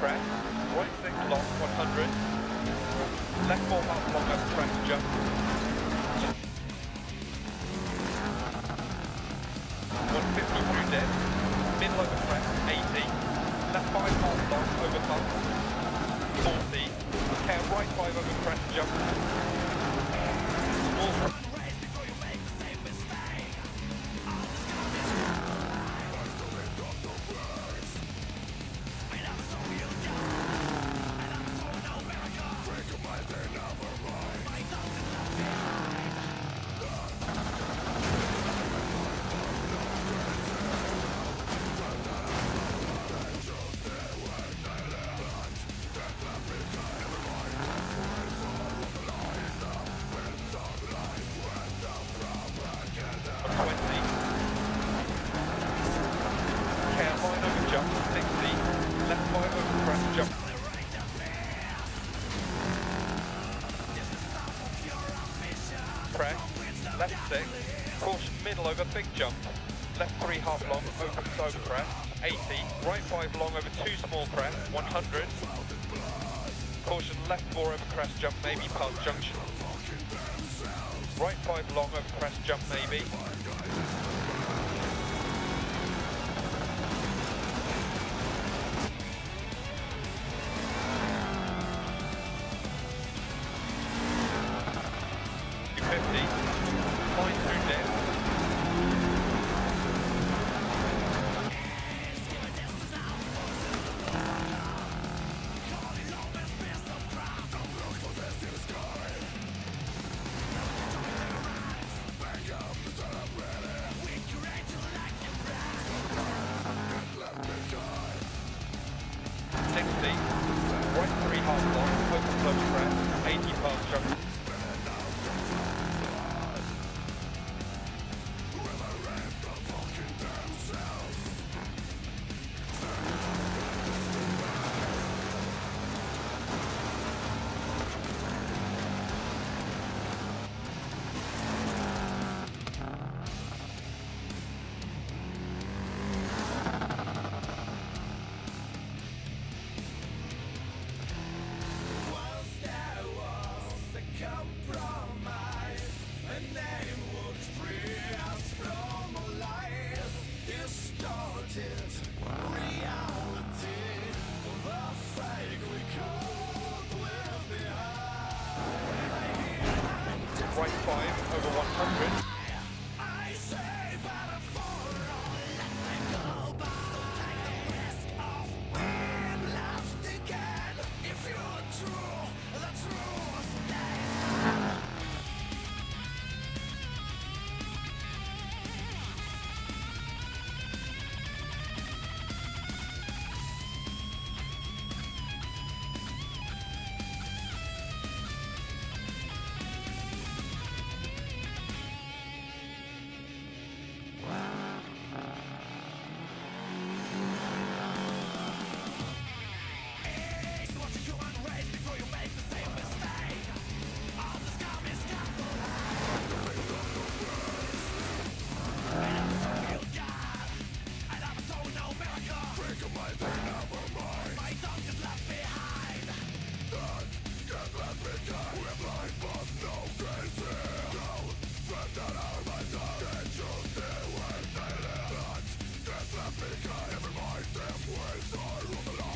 crest, right 6 long, 100, left 4 half long over crest, jump, 150 through dip, middle over crest, 80, left 5 half long over bump, 40, care right 5 over crest, jump, small jump, 60, left 5 over crest, jump. Crest, left 6, caution middle over big jump, left 3 half long over crest, 80, right 5 long over 2 small crest, 100, caution left 4 over crest jump maybe past junction, right 5 long over crest jump maybe. Right 3 half long, open close crest, 80 past junction. Right 5 over 100. Every mind, them ways are on the line.